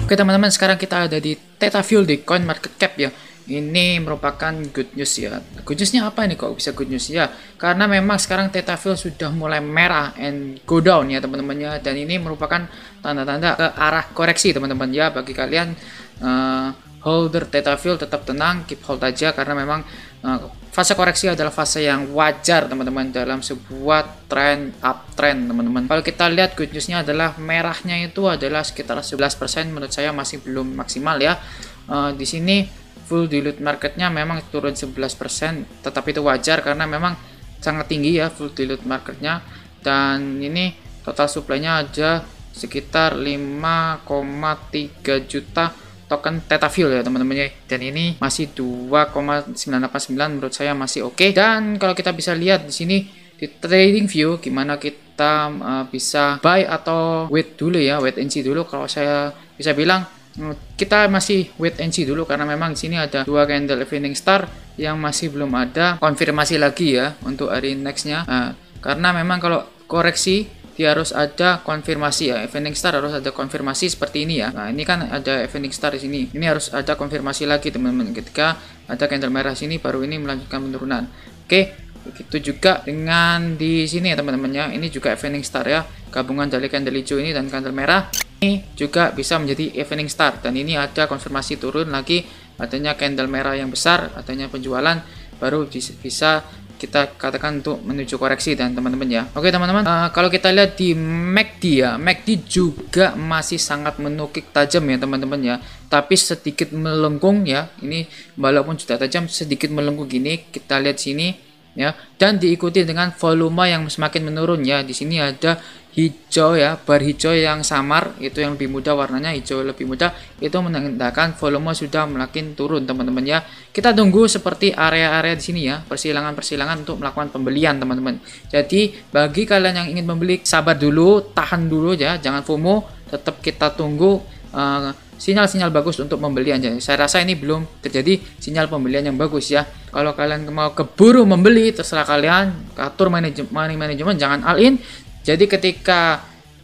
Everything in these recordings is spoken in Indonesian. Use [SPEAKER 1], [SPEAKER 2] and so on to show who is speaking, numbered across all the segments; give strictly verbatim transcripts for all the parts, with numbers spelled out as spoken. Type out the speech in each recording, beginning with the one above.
[SPEAKER 1] Oke teman-teman, sekarang kita ada di Tetafuel di Coin Market Cap ya. Ini merupakan good news ya. Good newsnya apa ini kok bisa good news ya? Karena memang sekarang Tetafuel sudah mulai merah and go down ya teman-teman ya. Dan ini merupakan tanda-tanda ke arah koreksi teman-teman ya. Bagi kalian uh, holder Tetafuel tetap tenang, keep hold aja karena memang uh, fase koreksi adalah fase yang wajar teman-teman dalam sebuah trend uptrend teman-teman. Kalau kita lihat good newsnya adalah merahnya itu adalah sekitar sebelas persen, menurut saya masih belum maksimal ya. Uh, di sini full dilute marketnya memang turun sebelas persen, tetapi itu wajar karena memang sangat tinggi ya full dilute marketnya. Dan ini total supply-nya ada sekitar lima koma tiga juta token Tetafuel ya teman-teman ya, dan ini masih dua koma sembilan delapan sembilan, menurut saya masih oke. Okay. Dan kalau kita bisa lihat di sini di trading view gimana kita uh, bisa buy atau wait dulu ya, wait and see dulu. Kalau saya bisa bilang kita masih wait and see dulu karena memang di sini ada dua candle evening star yang masih belum ada konfirmasi lagi ya untuk hari nextnya. Nah, karena memang kalau koreksi dia harus ada konfirmasi ya, evening star harus ada konfirmasi seperti ini ya. Nah ini kan ada evening star di sini, ini harus ada konfirmasi lagi teman-teman. Ketika ada candle merah sini baru ini melanjutkan penurunan. Oke, begitu juga dengan di sini ya teman-teman ya, ini juga evening star ya, gabungan dari candle hijau ini dan candle merah ini juga bisa menjadi evening star. Dan ini ada konfirmasi turun lagi, adanya candle merah yang besar, adanya penjualan, baru bisa kita katakan untuk menuju koreksi dan teman-teman ya. Oke teman-teman, uh, kalau kita lihat di M A C D ya, M A C D juga masih sangat menukik tajam ya teman-teman ya, tapi sedikit melengkung ya. Ini walaupun sudah tajam sedikit melengkung gini, kita lihat sini ya, dan diikuti dengan volume yang semakin menurun ya. Di sini ada hijau ya, bar hijau yang samar itu yang lebih mudah warnanya, hijau lebih mudah, itu menandakan volume sudah makin turun teman-teman ya. Kita tunggu seperti area-area di sini ya, persilangan-persilangan untuk melakukan pembelian teman-teman. Jadi bagi kalian yang ingin membeli, sabar dulu, tahan dulu ya, jangan FOMO, tetap kita tunggu uh, sinyal-sinyal bagus untuk pembelian. Jadi saya rasa ini belum terjadi sinyal pembelian yang bagus ya. Kalau kalian mau keburu membeli, terserah kalian, atur manajemen, money management, jangan all in. Jadi ketika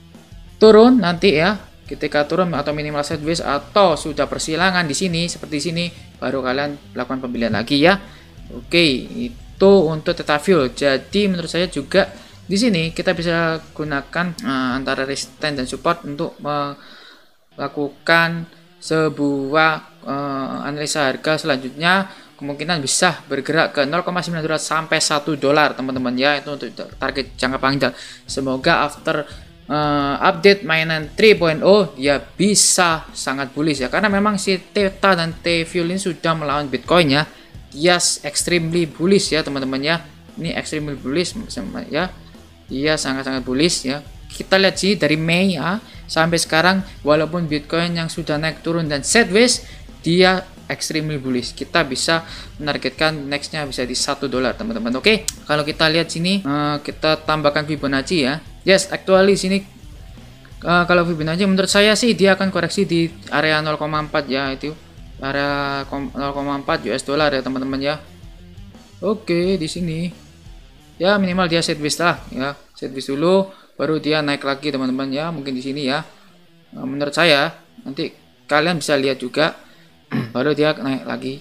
[SPEAKER 1] turun nanti ya, ketika turun atau minimal sideways atau sudah persilangan di sini seperti sini, baru kalian lakukan pembelian lagi ya. Oke, itu untuk Tetafuel. Jadi menurut saya juga di sini kita bisa gunakan uh, antara resistance dan support untuk melakukan sebuah uh, analisa harga selanjutnya. Kemungkinan bisa bergerak ke nol koma sembilan dolar sampai satu dolar teman-teman ya, itu untuk target jangka panjang. Semoga after uh, update mainan tiga titik nol dia bisa sangat bullish ya, karena memang si Theta dan Tetafuel ini sudah melawan Bitcoin ya. Dia extremely bullish ya teman-teman ya, ini extremely bullish ya, dia sangat-sangat bullish ya. Kita lihat sih dari Mei ya sampai sekarang, walaupun Bitcoin yang sudah naik turun dan sideways, dia extremely bullish. Kita bisa menargetkan nextnya bisa di satu dolar teman-teman. Oke, kalau kita lihat sini uh, kita tambahkan Fibonacci ya. Yes, actually sini uh, kalau Fibonacci menurut saya sih dia akan koreksi di area nol koma empat ya, itu area nol koma empat U S dollar ya teman-teman ya. Oke, di sini ya minimal dia sideways lah ya, sideways dulu baru dia naik lagi teman-teman ya, mungkin di sini ya. Nah, menurut saya nanti kalian bisa lihat juga baru dia naik lagi.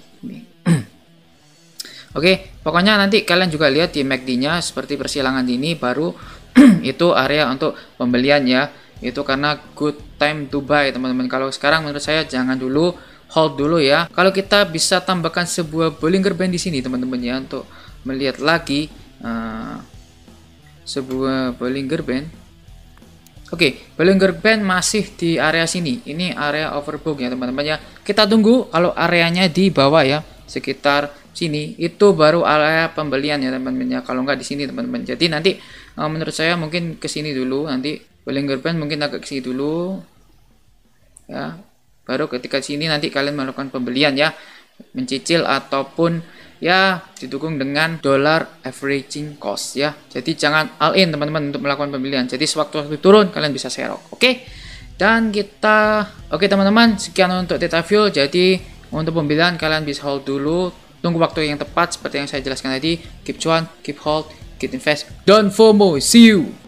[SPEAKER 1] Oke, pokoknya nanti kalian juga lihat di M A C D-nya seperti persilangan ini, baru itu area untuk pembelian ya. Itu karena good time to buy teman-teman. Kalau sekarang menurut saya jangan dulu, hold dulu ya. Kalau kita bisa tambahkan sebuah Bollinger Band di sini teman-teman ya, untuk melihat lagi uh, sebuah Bollinger Band. Oke, Bollinger Band masih di area sini. Ini area overbought ya teman-teman ya. Kita tunggu kalau areanya di bawah ya, sekitar sini, itu baru area pembelian ya teman-teman ya. Kalau nggak di sini teman-teman. Jadi nanti uh, menurut saya mungkin ke sini dulu, nanti Bollinger Band mungkin agak ke sini dulu. Ya. Baru ketika sini nanti kalian melakukan pembelian ya, mencicil ataupun ya didukung dengan dollar averaging cost ya. Jadi jangan all in teman-teman untuk melakukan pembelian. Jadi sewaktu-waktu turun kalian bisa serok. Oke. Dan kita oke teman-teman, sekian untuk Tetafuel. Jadi untuk pembelian kalian bisa hold dulu, tunggu waktu yang tepat seperti yang saya jelaskan tadi. Keep cuan, keep hold, keep invest. Don't FOMO. See you.